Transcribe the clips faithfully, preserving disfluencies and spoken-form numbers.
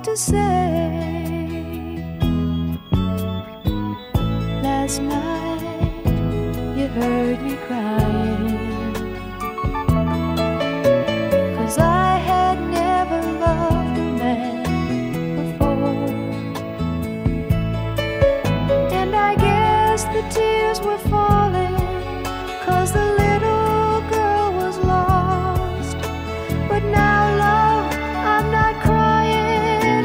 to say. Last night you heard me crying, 'cause I had never loved a man before. And I guess the tears were falling 'cause the little girl was lost. But now, love, I'm not crying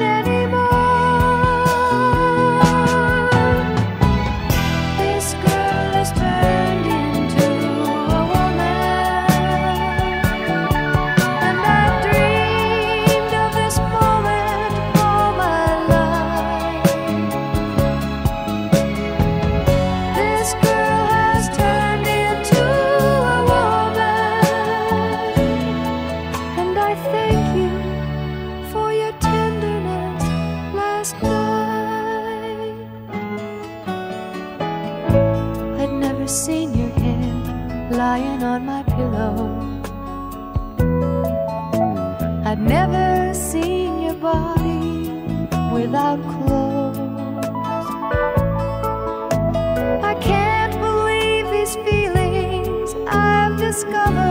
anymore. This girl has turned into a woman, and I've dreamed of this moment all my life. This girl has turned into a woman, and I thank you for your tenderness last night. I'd never seen your head lying on my pillow. I'd never seen your body without clothes. I can't believe these feelings I've discovered.